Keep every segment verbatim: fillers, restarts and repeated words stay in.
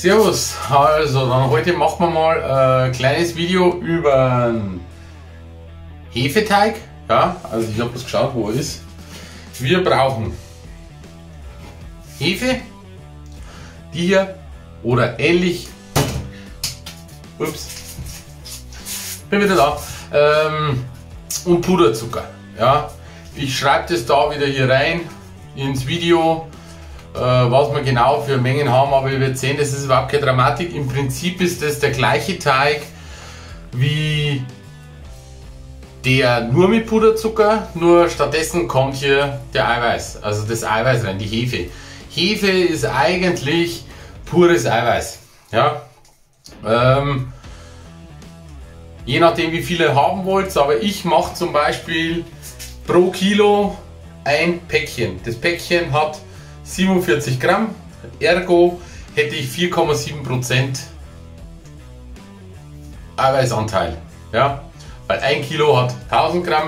Servus, also dann heute machen wir mal ein kleines Video über einen Hefeteig. Ja, also ich habe das geschaut, wo er ist. Wir brauchen Hefe, die hier, oder ähnlich. Ups, bin wieder da. Ähm, und Puderzucker. Ja, ich schreibe das da wieder hier rein ins Video, äh, was wir genau für Mengen haben, aber ihr werdet sehen, das ist überhaupt keine Dramatik. Im Prinzip ist das der gleiche Teig wie der nur mit Puderzucker, nur stattdessen kommt hier der Eiweiß, also das Eiweiß rein, die Hefe. Hefe ist eigentlich pures Eiweiß. Ja? Ähm, je nachdem wie viele haben wollt, aber ich mache zum Beispiel pro Kilo ein Päckchen. Das Päckchen hat siebenundvierzig Gramm, ergo hätte ich vier Komma sieben Prozent Eiweißanteil. Ja? Weil ein Kilo hat tausend Gramm.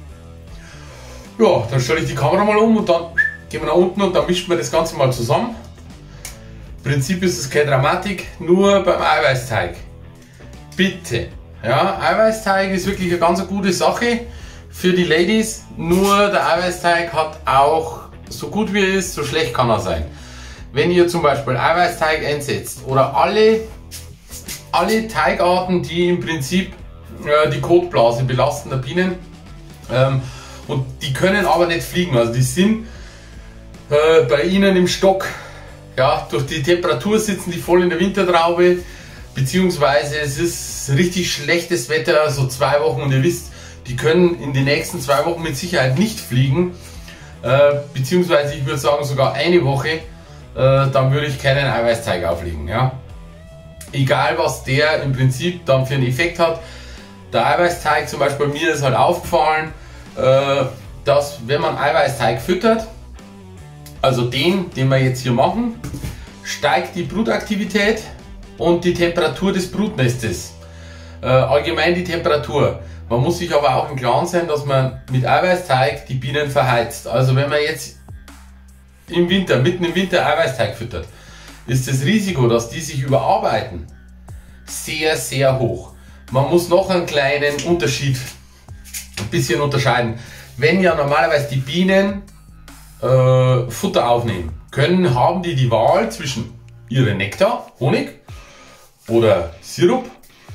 Ja, dann stelle ich die Kamera mal um und dann gehen wir nach unten und dann mischen wir das Ganze mal zusammen. Im Prinzip ist es keine Dramatik, nur beim Eiweißteig. Bitte. Ja, Eiweißteig ist wirklich eine ganz gute Sache für die Ladies, nur der Eiweißteig hat auch, so gut wie er ist, so schlecht kann er sein. Wenn ihr zum Beispiel Eiweißteig einsetzt oder alle, alle Teigarten, die im Prinzip äh, die Kotblase belasten der Bienen, ähm, und die können aber nicht fliegen, also die sind äh, bei ihnen im Stock. Ja, durch die Temperatur sitzen die voll in der Wintertraube, beziehungsweise es ist richtig schlechtes Wetter, so zwei Wochen, und ihr wisst, die können in den nächsten zwei Wochen mit Sicherheit nicht fliegen, äh, beziehungsweise ich würde sagen sogar eine Woche, äh, dann würde ich keinen Eiweißteig auflegen. Ja? Egal was der im Prinzip dann für einen Effekt hat. Der Eiweißteig, zum Beispiel bei mir ist halt aufgefallen, äh, dass wenn man Eiweißteig füttert, also den, den wir jetzt hier machen, steigt die Brutaktivität und die Temperatur des Brutnestes. Äh, allgemein die Temperatur. Man muss sich aber auch im Klaren sein, dass man mit Eiweißteig die Bienen verheizt. Also wenn man jetzt im Winter, mitten im Winter Eiweißteig füttert, ist das Risiko, dass die sich überarbeiten, sehr, sehr hoch. Man muss noch einen kleinen Unterschied, ein bisschen unterscheiden. Wenn ja normalerweise die Bienen äh, Futter aufnehmen können, haben die die Wahl zwischen ihrem Nektar, Honig oder Sirup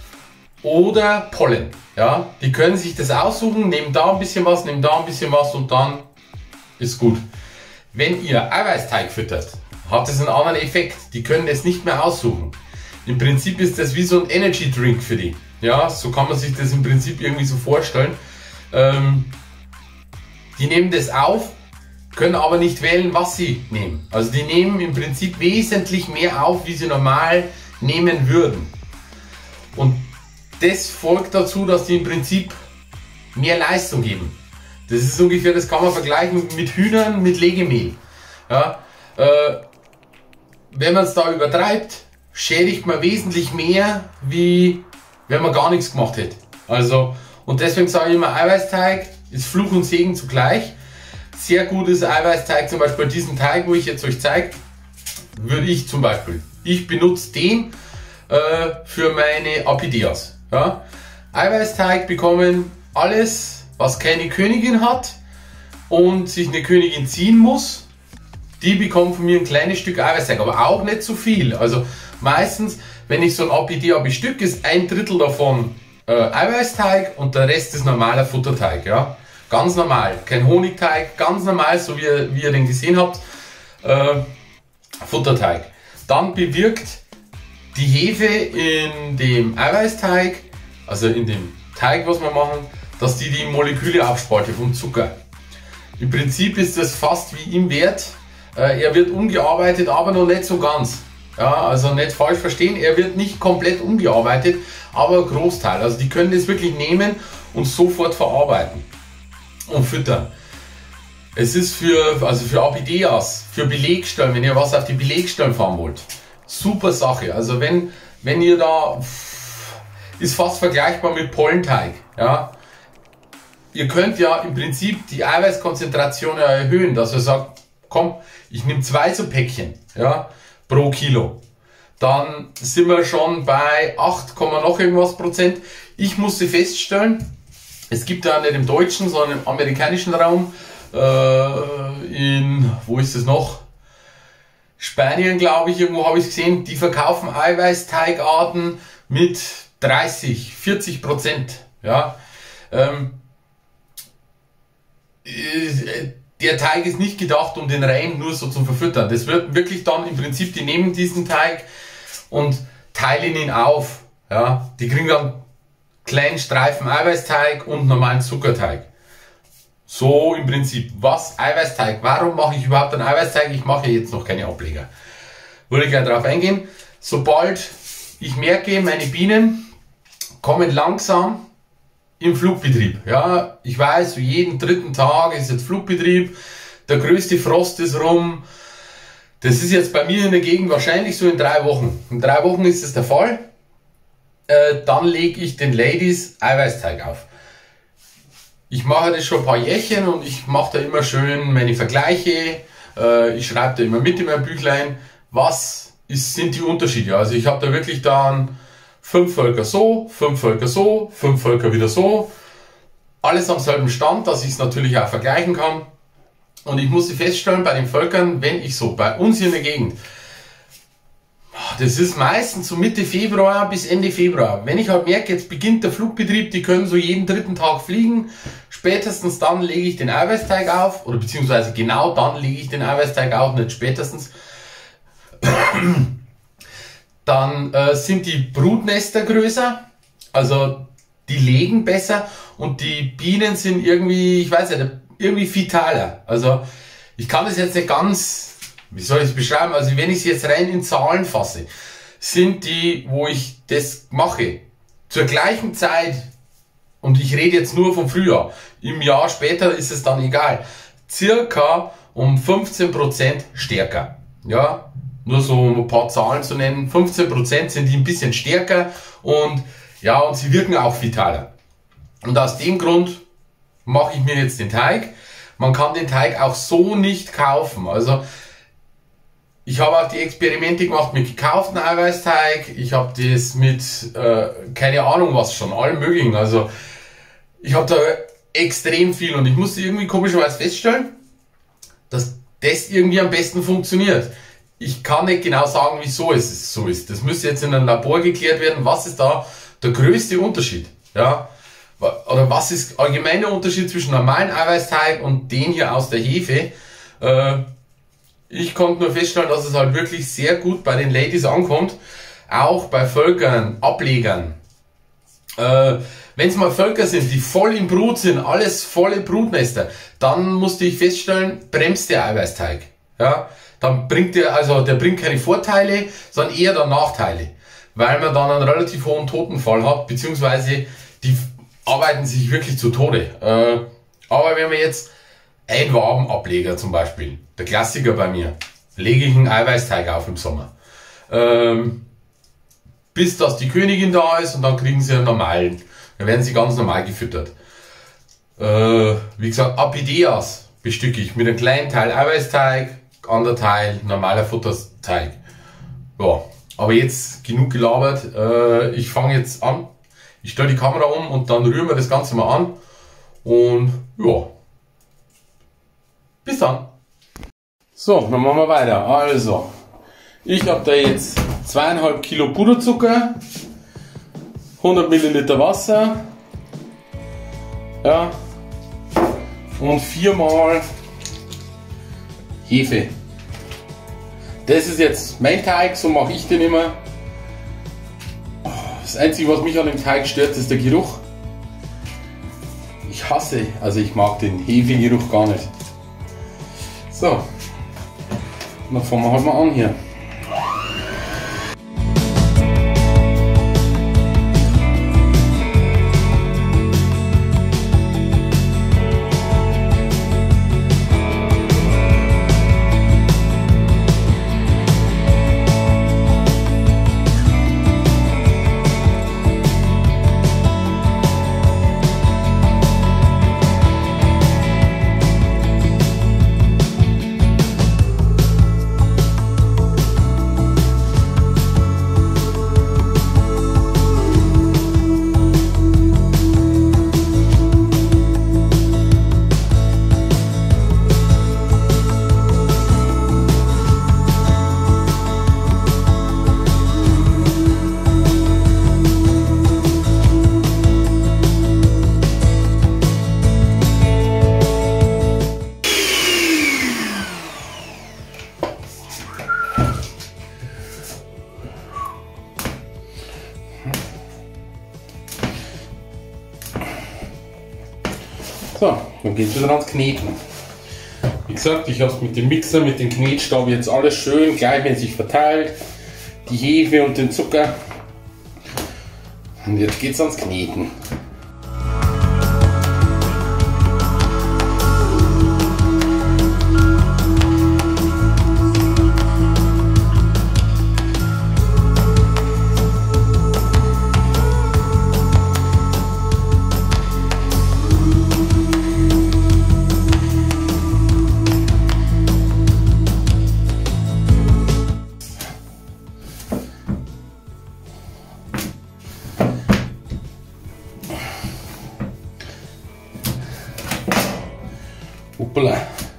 oder Pollen. Ja, die können sich das aussuchen, nehmen da ein bisschen was, nehmen da ein bisschen was und dann ist gut. Wenn ihr Eiweißteig füttert, hat es einen anderen Effekt. Die können es nicht mehr aussuchen. Im Prinzip ist das wie so ein Energy Drink für die. Ja, so kann man sich das im Prinzip irgendwie so vorstellen. Ähm, die nehmen das auf, können aber nicht wählen, was sie nehmen. Also die nehmen im Prinzip wesentlich mehr auf, wie sie normal nehmen würden. Und das folgt dazu, dass die im Prinzip mehr Leistung geben. Das ist ungefähr, das kann man vergleichen mit Hühnern, mit Legemehl. Ja, äh, wenn man es da übertreibt, schädigt man wesentlich mehr, wie wenn man gar nichts gemacht hätte. Also, und deswegen sage ich immer, Eiweißteig ist Fluch und Segen zugleich. Sehr gut ist Eiweißteig, zum Beispiel diesen Teig, wo ich jetzt euch zeige, würde ich zum Beispiel, ich benutze den äh, für meine Apideas. Ja? Eiweißteig bekommen alles, was keine Königin hat und sich eine Königin ziehen muss, die bekommen von mir ein kleines Stück Eiweißteig, aber auch nicht zu viel. Also meistens, wenn ich so ein Apidea bestücke, ist ein Drittel davon äh, Eiweißteig und der Rest ist normaler Futterteig. Ja? Ganz normal, kein Honigteig, ganz normal, so wie ihr, wie ihr den gesehen habt, äh, Futterteig. Dann bewirkt die Hefe in dem Eiweißteig, also in dem Teig, was wir machen, dass die die Moleküle abspaltet vom Zucker. Im Prinzip ist das fast wie im Wert. Äh, er wird umgearbeitet, aber noch nicht so ganz. Ja, also nicht falsch verstehen, er wird nicht komplett umgearbeitet, aber ein Großteil. Also die können das wirklich nehmen und sofort verarbeiten und füttern. Es ist für, also für Apideas, für Belegstellen, wenn ihr was auf die Belegstellen fahren wollt, super Sache. Also wenn, wenn ihr da, ist fast vergleichbar mit Pollenteig. Ja. Ihr könnt ja im Prinzip die Eiweißkonzentration erhöhen, dass ihr sagt, komm, ich nehme zwei so Päckchen, ja, pro Kilo. dann sind wir schon bei acht, noch irgendwas Prozent. Ich musste feststellen, es gibt ja nicht im deutschen, sondern im amerikanischen Raum, äh, in, wo ist es noch? Spanien, glaube ich, irgendwo habe ich es gesehen, die verkaufen Eiweißteigarten mit dreißig, vierzig Prozent. Ja, ähm, der Teig ist nicht gedacht, um den rein nur so zu verfüttern. Das wird wirklich dann im Prinzip, die nehmen diesen Teig und teilen ihn auf. Ja, die kriegen dann kleinen Streifen Eiweißteig und normalen Zuckerteig. So im Prinzip. Was? Eiweißteig. Warum mache ich überhaupt einen Eiweißteig? Ich mache jetzt noch keine Ableger. Würde ich gleich darauf eingehen. Sobald ich merke, meine Bienen kommen langsam im Flugbetrieb. Ja, ich weiß, jeden dritten Tag ist jetzt Flugbetrieb. Der größte Frost ist rum. Das ist jetzt bei mir in der Gegend wahrscheinlich so in drei Wochen. In drei Wochen ist es der Fall. Äh, dann lege ich den Ladies Eiweißteig auf. Ich mache das schon ein paar Jährchen und ich mache da immer schön meine Vergleiche. Äh, ich schreibe da immer mit in mein Büchlein, was ist, sind die Unterschiede. Also ich habe da wirklich dann fünf Völker so, fünf Völker so, fünf Völker wieder so. Alles am selben Stand, dass ich es natürlich auch vergleichen kann. Und ich musste feststellen, bei den Völkern, wenn ich so bei uns hier in der Gegend, das ist meistens so Mitte Februar bis Ende Februar. Wenn ich halt merke, jetzt beginnt der Flugbetrieb, die können so jeden dritten Tag fliegen, spätestens dann lege ich den Eiweißteig auf, oder beziehungsweise genau dann lege ich den Eiweißteig auf, nicht spätestens. Dann äh, sind die Brutnester größer, also die legen besser und die Bienen sind irgendwie, ich weiß nicht, irgendwie vitaler. Also ich kann das jetzt nicht ganz, wie soll ich es beschreiben, also wenn ich es jetzt rein in Zahlen fasse, sind die, wo ich das mache, zur gleichen Zeit, und ich rede jetzt nur vom Frühjahr, im Jahr später ist es dann egal, circa um fünfzehn Prozent stärker. Ja, nur so um ein paar Zahlen zu nennen, fünfzehn Prozent sind die ein bisschen stärker und ja, und sie wirken auch vitaler. Und aus dem Grund mache ich mir jetzt den Teig. Man kann den Teig auch so nicht kaufen. Also ich habe auch die Experimente gemacht mit gekauften Eiweißteig. Ich habe das mit, äh, keine Ahnung was schon, allem möglichen. Also ich habe da extrem viel und ich musste irgendwie komischerweise feststellen, dass das irgendwie am besten funktioniert. Ich kann nicht genau sagen, wieso es so ist. Das müsste jetzt in einem Labor geklärt werden. Was ist da der größte Unterschied? Ja? Oder was ist allgemein der Unterschied zwischen normalen Eiweißteig und den hier aus der Hefe? Äh, ich konnte nur feststellen, dass es halt wirklich sehr gut bei den Ladies ankommt. Auch bei Völkern, Ablegern. Äh, Wenn es mal Völker sind, die voll im Brut sind, alles volle Brutnester, dann musste ich feststellen, bremst der Eiweißteig. Ja? Dann bringt der, also der bringt keine Vorteile, sondern eher dann Nachteile. Weil man dann einen relativ hohen Totenfall hat, beziehungsweise die arbeiten sich wirklich zu Tode. Äh, aber wenn wir jetzt ein Wabenableger zum Beispiel, der Klassiker bei mir, lege ich einen Eiweißteig auf im Sommer. Ähm, bis dass die Königin da ist und dann kriegen sie einen normalen. Dann werden sie ganz normal gefüttert. Äh, wie gesagt, Apideas bestücke ich mit einem kleinen Teil Eiweißteig, anderer Teil normaler Futterteig. Ja, aber jetzt genug gelabert. Äh, ich fange jetzt an. Ich stelle die Kamera um und dann rühren wir das Ganze mal an. Und ja, bis dann. So, dann machen wir weiter. Also, ich habe da jetzt zweieinhalb Kilo Puderzucker, hundert Milliliter Wasser, ja, und viermal Hefe. Das ist jetzt mein Teig, so mache ich den immer. Das Einzige, was mich an dem Teig stört, ist der Geruch. Ich hasse, also ich mag den Hefegeruch gar nicht. So, dann fangen wir halt mal an hier. So, dann geht es wieder ans Kneten. Wie gesagt, ich habe es mit dem Mixer, mit dem Knetstab jetzt alles schön gleichmäßig verteilt. Die Hefe und den Zucker. Und jetzt geht es ans Kneten. Hoppala.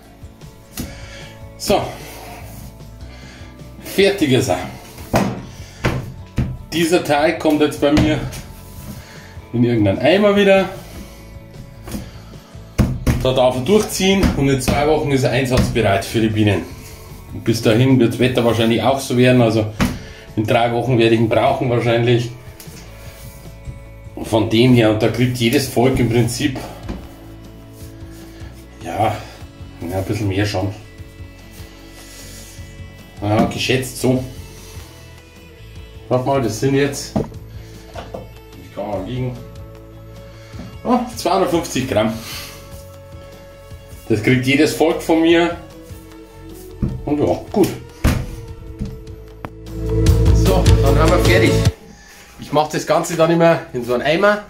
So, fertig ist er. Dieser Teig kommt jetzt bei mir in irgendeinen Eimer wieder. Da darf er durchziehen und in zwei Wochen ist er einsatzbereit für die Bienen. Und bis dahin wird das Wetter wahrscheinlich auch so werden, also in drei Wochen werde ich ihn brauchen wahrscheinlich. Von dem her, und da kriegt jedes Volk im Prinzip ja, ja, ein bisschen mehr schon. Ja, geschätzt so. Warte mal, das sind jetzt, ich kann mal liegen, oh, zweihundertfünfzig Gramm. Das kriegt jedes Volk von mir. Und ja, gut. So, dann haben wir fertig. Ich mache das Ganze dann immer in so einen Eimer.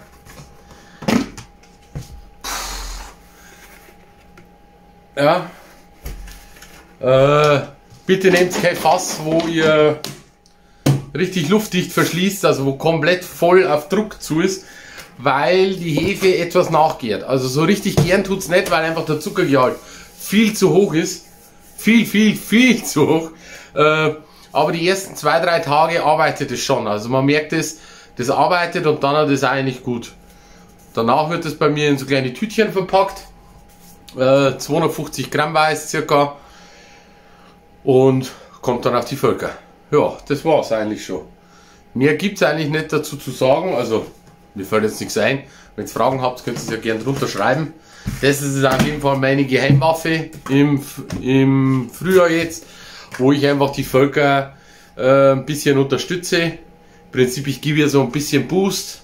Ja. Äh, bitte nehmt kein Fass, wo ihr richtig luftdicht verschließt, also wo komplett voll auf Druck zu ist, weil die Hefe etwas nachgärt. Also so richtig gern tut es nicht, weil einfach der Zuckergehalt viel zu hoch ist. Viel, viel, viel zu hoch. Äh, aber die ersten zwei, drei Tage arbeitet es schon. Also man merkt es, das arbeitet und dann hat es eigentlich gut. Danach wird es bei mir in so kleine Tütchen verpackt. Äh, zweihundertfünfzig Gramm weiß circa. Und kommt dann auf die Völker. Ja, das war es eigentlich schon. Mehr gibt es eigentlich nicht dazu zu sagen. Also, mir fällt jetzt nichts ein. Wenn ihr Fragen habt, könnt ihr es ja gerne drunter schreiben. Das ist auf jeden Fall meine Geheimwaffe im, im Frühjahr jetzt, wo ich einfach die Völker äh, ein bisschen unterstütze. Im Prinzip, ich gebe ihr so ein bisschen Boost.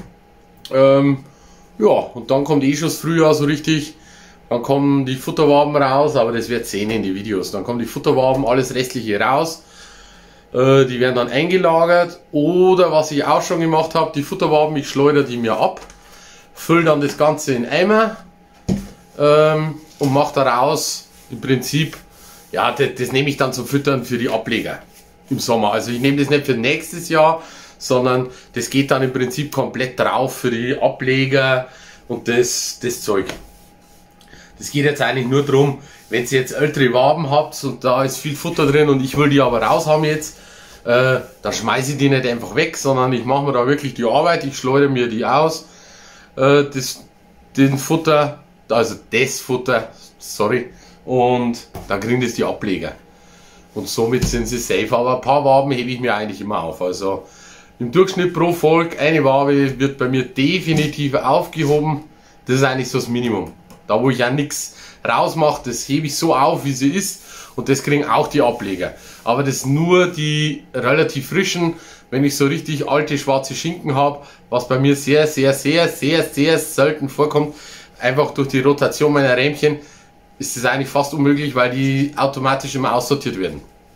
Ähm, ja, und dann kommt eh schon das Frühjahr so richtig. Dann kommen die Futterwaben raus, aber das wird sehen in die Videos. Dann kommen die Futterwaben, alles restliche raus. Äh, die werden dann eingelagert. Oder was ich auch schon gemacht habe, die Futterwaben, ich schleudere die mir ab. Fülle dann das Ganze in Eimer. Ähm, und mache daraus im Prinzip, ja, das, das nehme ich dann zum Füttern für die Ableger im Sommer. Also ich nehme das nicht für nächstes Jahr, sondern das geht dann im Prinzip komplett drauf für die Ableger und das, das Zeug. Das geht jetzt eigentlich nur darum, wenn ihr jetzt ältere Waben habt und da ist viel Futter drin und ich will die aber raus haben jetzt, äh, dann schmeiße ich die nicht einfach weg, sondern ich mache mir da wirklich die Arbeit, ich schleudere mir die aus, äh, das, den Futter, also das Futter, sorry, und dann kriegen das die Ableger. Und somit sind sie safe, aber ein paar Waben hebe ich mir eigentlich immer auf. Also im Durchschnitt pro Volk, eine Wabe wird bei mir definitiv aufgehoben, das ist eigentlich so das Minimum. Da wo ich ja nichts rausmache, das hebe ich so auf, wie sie ist und das kriegen auch die Ableger. Aber das nur die relativ frischen, wenn ich so richtig alte schwarze Schinken habe, was bei mir sehr, sehr, sehr, sehr, sehr selten vorkommt, einfach durch die Rotation meiner Rähmchen, ist es eigentlich fast unmöglich, weil die automatisch immer aussortiert werden.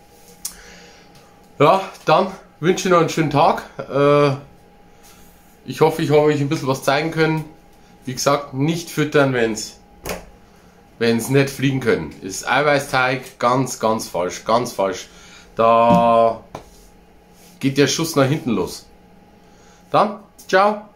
Ja, dann wünsche ich noch einen schönen Tag. Ich hoffe, ich habe euch ein bisschen was zeigen können. Wie gesagt, nicht füttern, wenn es wenn es nicht fliegen können. Ist Eiweißteig ganz, ganz falsch, ganz falsch. Da geht der Schuss nach hinten los. Dann, ciao.